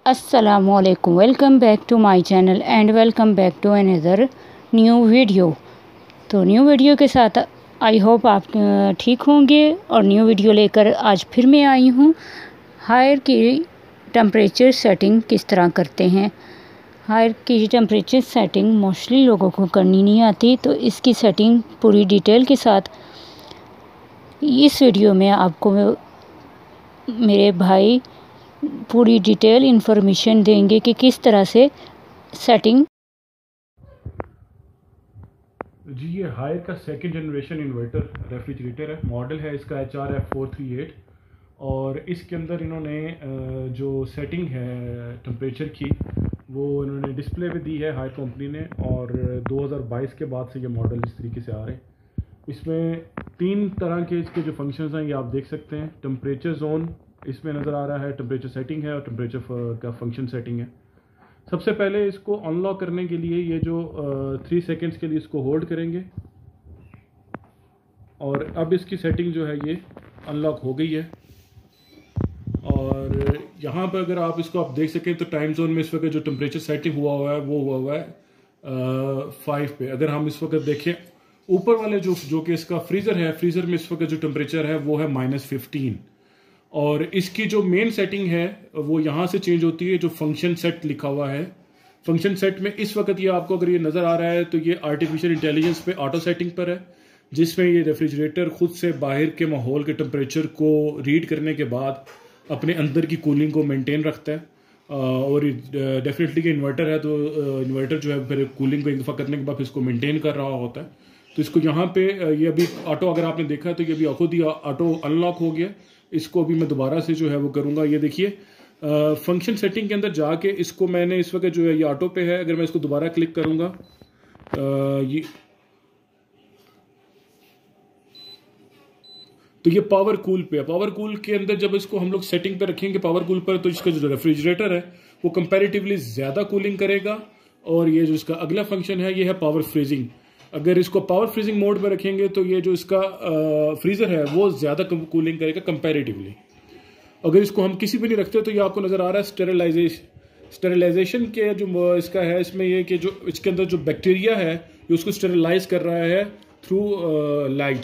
अस्सलामुअलैकुम, welcome back to my channel and welcome back to another new video. तो new video के साथ I hope आप ठीक होंगे और न्यू वीडियो लेकर आज फिर मैं आई हूँ। हायर की टेम्परेचर सेटिंग किस तरह करते हैं। हायर की टेम्परेचर सेटिंग मोस्टली लोगों को करनी नहीं आती, तो इसकी सेटिंग पूरी डिटेल के साथ इस वीडियो में आपको मेरे भाई पूरी डिटेल इंफॉर्मेशन देंगे कि किस तरह से सेटिंग। जी, ये हायर का सेकंड जनरेशन इन्वर्टर रेफ्रिजरेटर है। मॉडल है इसका HRF438 और इसके अंदर इन्होंने जो सेटिंग है टेम्परेचर की वो इन्होंने डिस्प्ले पे दी है हायर कंपनी ने। और 2022 के बाद से ये मॉडल इस तरीके से आ रहे हैं। इसमें 3 तरह के इसके जो फंक्शंस हैं ये आप देख सकते हैं। टेम्परेचर जोन इसमें नज़र आ रहा है, टेम्परेचर सेटिंग है और टेम्परेचर का फंक्शन सेटिंग है। सबसे पहले इसको अनलॉक करने के लिए ये जो 3 सेकेंड्स के लिए इसको होल्ड करेंगे और अब इसकी सेटिंग जो है ये अनलॉक हो गई है। और यहाँ पर अगर आप इसको देख सकें तो टाइम जोन में इस वक्त जो टेम्परेचर सेटिंग हुआ है वो हुआ है 5 पे। अगर हम इस वक्त देखें ऊपर वाले जो कि इसका फ्रीज़र है, फ्रीज़र में इस वक्त जो टेम्परेचर है वो है -15। और इसकी जो मेन सेटिंग है वो यहाँ से चेंज होती है, जो फंक्शन सेट लिखा हुआ है। फंक्शन सेट में इस वक्त ये आपको अगर ये नज़र आ रहा है तो ये आर्टिफिशियल इंटेलिजेंस पे ऑटो सेटिंग पर है, जिसमें ये रेफ्रिजरेटर खुद से बाहर के माहौल के टेम्परेचर को रीड करने के बाद अपने अंदर की कूलिंग को मेंटेन रखता है। और डेफिनेटली कि इन्वर्टर है तो इन्वर्टर जो है फिर कूलिंग को एक दफ़ा करने के बाद इसको मेंटेन कर रहा होता है। तो इसको यहाँ पे ये अभी ऑटो अगर आपने देखा तो ये अभी खुद ही ऑटो अनलॉक हो गया। इसको अभी मैं दोबारा से जो है वो करूँगा। ये देखिए फंक्शन सेटिंग के अंदर जाके इसको मैंने इस वक्त जो है ये ऑटो पे है। अगर मैं इसको दोबारा क्लिक करूँगा ये तो ये पावर कूल पे है। पावर कूल के अंदर जब इसको हम लोग सेटिंग पे रखेंगे पावर कूल पर, तो इसका जो रेफ्रिजरेटर है वो कंपैरेटिवली ज़्यादा कूलिंग करेगा। और ये जो इसका अगला फंक्शन है ये है पावर फ्रीजिंग। अगर इसको पावर फ्रीजिंग मोड पर रखेंगे तो ये जो इसका फ्रीज़र है वो ज़्यादा कूलिंग करेगा कंपैरेटिवली। अगर इसको हम किसी भी नहीं रखते तो ये आपको नज़र आ रहा है स्टेरिलाइजेशन के जो इसका है, इसमें ये कि जो इसके अंदर जो बैक्टीरिया है ये उसको स्टेरिलाइज कर रहा है थ्रू लाइट।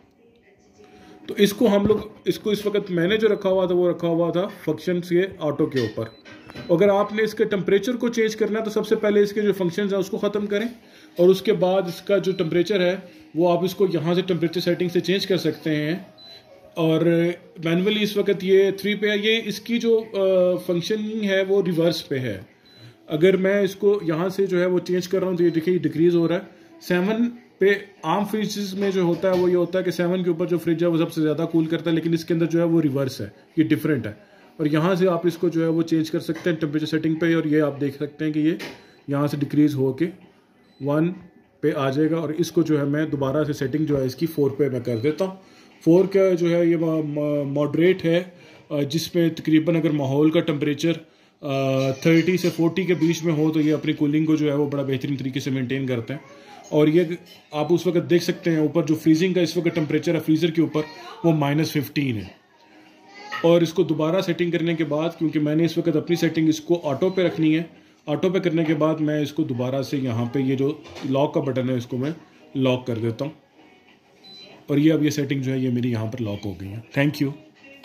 तो इसको हम लोग इसको इस वक्त मैंने जो रखा हुआ था वो रखा हुआ था फंक्शन के ऑटो के ऊपर। अगर आपने इसके टेम्परेचर को चेंज करना है तो सबसे पहले इसके जो फंक्शंस हैं उसको ख़त्म करें और उसके बाद इसका जो टेम्परेचर है वो आप इसको यहाँ से टेम्परेचर सेटिंग से चेंज कर सकते हैं। और मैनुअली इस वक्त ये 3 पे है। ये इसकी जो फंक्शनिंग है वो रिवर्स पे है। अगर मैं इसको यहाँ से जो है वो चेंज कर रहा हूँ तो ये देखिए डिक्रीज़ हो रहा है। 7 पे आम फ्रिज में जो होता है वो ये होता है कि 7 के ऊपर जो फ्रिज है वो सबसे ज़्यादा कूल करता है, लेकिन इसके अंदर जो है वो रिवर्स है, ये डिफरेंट है। और यहाँ से आप इसको जो है वो चेंज कर सकते हैं टेम्परेचर सेटिंग पे। और ये आप देख सकते हैं कि ये यहाँ से डिक्रीज़ हो के 1 पे आ जाएगा। और इसको जो है मैं दोबारा से सेटिंग जो है इसकी 4 पे मैं कर देता हूँ। 4 का जो है ये मॉडरेट है, जिसमें तकरीबन अगर माहौल का टेम्परेचर 30 से 40 के बीच में हो तो ये अपनी कूलिंग को जो है वो बड़ा बेहतरीन तरीके से मेंटेन करते हैं। और ये आप उस वक्त देख सकते हैं ऊपर जो फ्रीजिंग का इस वक्त टेम्परेचर है फ्रीज़र के ऊपर वो -15 है। और इसको दोबारा सेटिंग करने के बाद, क्योंकि मैंने इस वक्त अपनी सेटिंग इसको ऑटो पे रखनी है, ऑटो पे करने के बाद मैं इसको दोबारा से यहाँ पे ये जो लॉक का बटन है इसको मैं लॉक कर देता हूँ। और ये अब ये सेटिंग जो है ये मेरी यहाँ पर लॉक हो गई है। Thank you.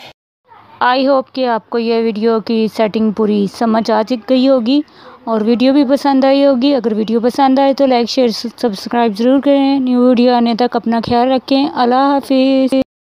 आई होप कि आपको ये वीडियो की सेटिंग पूरी समझ आ गई होगी और वीडियो भी पसंद आई होगी। अगर वीडियो पसंद आए तो लाइक शेयर सब्सक्राइब ज़रूर करें। न्यू वीडियो आने तक अपना ख्याल रखें। अल्लाह हाफिज़।